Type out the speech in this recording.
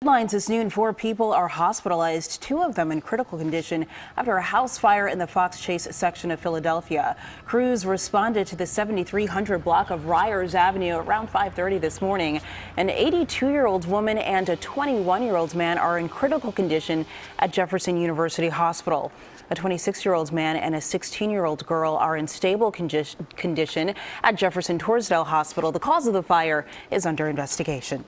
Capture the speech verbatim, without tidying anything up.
Headlines this noon, four people are hospitalized, two of them in critical condition after a house fire in the Fox Chase section of Philadelphia. Crews responded to the seventy-three hundred block of Ryers Avenue around five thirty this morning. An eighty-two-year-old woman and a twenty-one-year-old man are in critical condition at Jefferson University Hospital. A twenty-six-year-old man and a sixteen-year-old girl are in stable condition at Jefferson Torresdale Hospital. The cause of the fire is under investigation.